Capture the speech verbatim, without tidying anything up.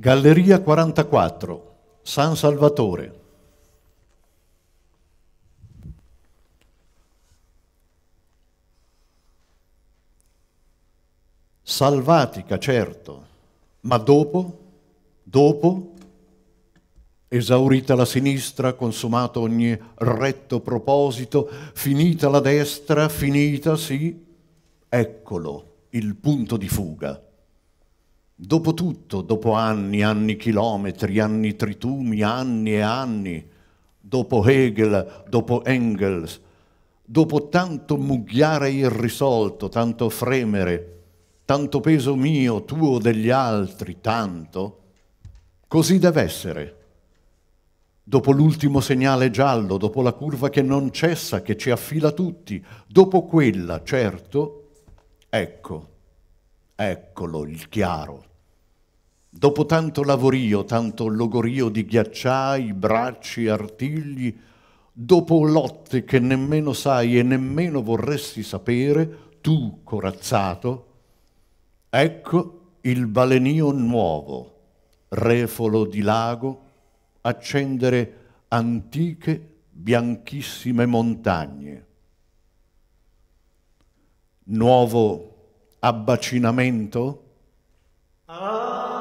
Galleria quarantaquattro, San Salvatore. Salvatica, certo, ma dopo, dopo, esaurita la sinistra, consumato ogni retto proposito, finita la destra, finita, sì, eccolo, il punto di fuga. Dopo tutto, dopo anni, anni chilometri, anni tritumi, anni e anni, dopo Hegel, dopo Engels, dopo tanto mugghiare irrisolto, tanto fremere, tanto peso mio, tuo, degli altri, tanto, così deve essere. Dopo l'ultimo segnale giallo, dopo la curva che non cessa, che ci affila tutti, dopo quella, certo, ecco, eccolo il chiaro. Dopo tanto lavorio, tanto logorio di ghiacciai, bracci, artigli, dopo lotte che nemmeno sai e nemmeno vorresti sapere, tu, corazzato, ecco il balenio nuovo, refolo di lago, accendere antiche bianchissime montagne. Nuovo abbacinamento? Ah!